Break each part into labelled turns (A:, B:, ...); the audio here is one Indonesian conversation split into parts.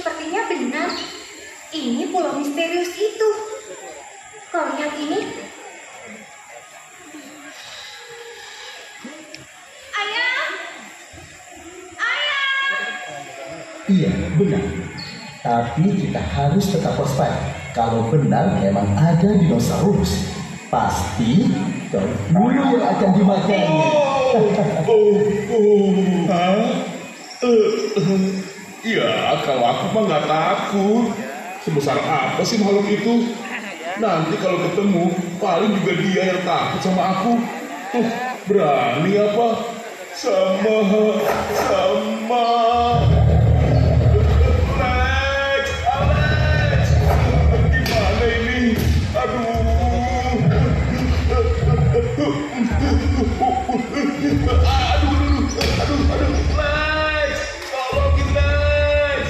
A: Sepertinya benar. Ini pulau misterius itu. Kau lihat ini? Ayah! Ayah!
B: Iya, benar. Tapi kita harus tetap waspada. Kalau benar memang ada dinosaurus, pasti dulu yang akan dimakannya.
C: Ya, kalau aku mah nggak takut. Sebesar apa sih makhluk itu? Nanti kalau ketemu, paling juga dia yang takut sama aku. Berani apa? Sama. Alex, gimana ini? Aduh, Lex, tolongin Lex.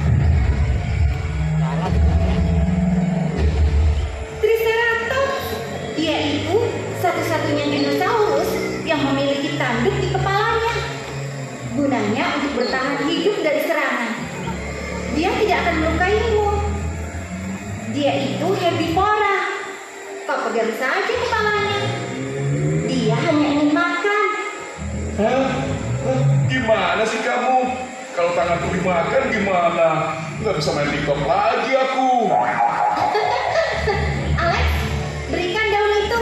A: Triceratops. Dia itu satu-satunya dinosaurus yang memiliki tanduk di kepalanya. Gunanya untuk bertahan hidup dari serangan. Dia tidak akan melukaimu. Dia itu herbivora. Kau pegang saja kepalanya. Dia hanya ingin makan.
C: Hah? Gimana sih kamu? Kalau tanganku dimakan gimana? Nggak bisa main TikTok lagi aku.
A: Alex, berikan daun itu.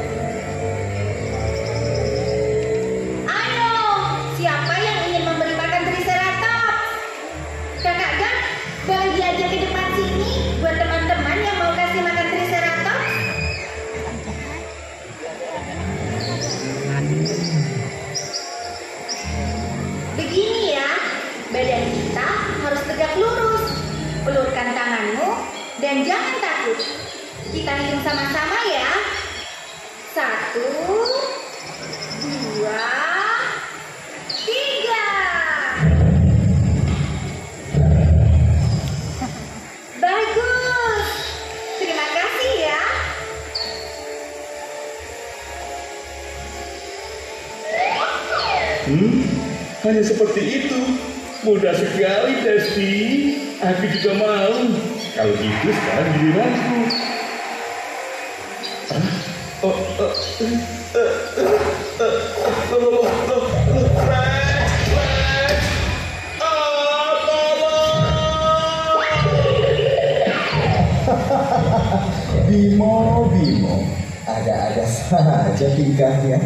A: Ayo, siapa yang ingin memberi makan Triceratops? Kakak Gan, bagi aja ke depan sini buat teman-teman yang mau kasih makan Triceratops. Begini ya, badan kita harus tegak lurus. Ulurkan tanganmu dan jangan takut. Kita hitung sama-sama ya. 1, 2, 3. Bagus. Terima kasih ya.
C: Hanya seperti itu. Mudah sekali, Testi. Aku juga mau. Kalau gitu sekarang giliranku.
B: Bimo, ada-ada saja tingkahnya.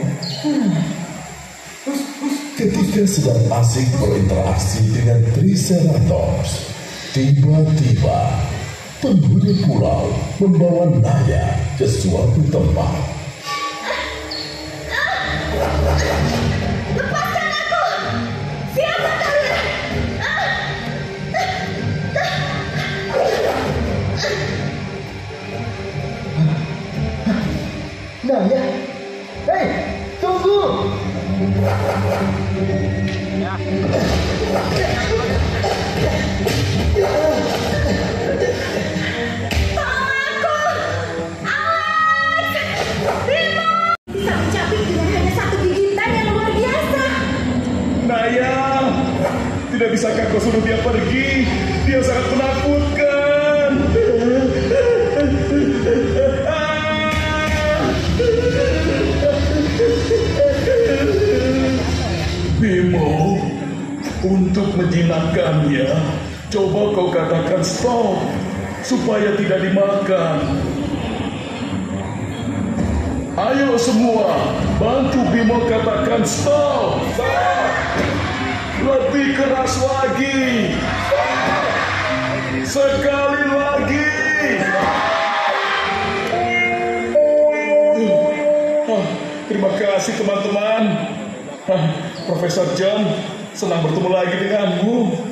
D: Ketika sedang asik berinteraksi dengan Triceratops, tiba-tiba penghuni pulau membawa Naya ke suatu tempat.
A: Lepaskan aku. Siapa kalian?
B: Naya, hei, tunggu!
A: Bisa mencapik dengan hanya satu gigitan yang luar biasa.
C: Naya, tidak bisakah kau suruh dia pergi? Dia sangat menakutkan. Bimo, untuk menjinakkannya, coba kau katakan stop supaya tidak dimakan. Ayo semua, bantu Bimo katakan stop. Lebih keras lagi. Sekali lagi. Terima kasih teman-teman. Profesor John, senang bertemu lagi denganmu.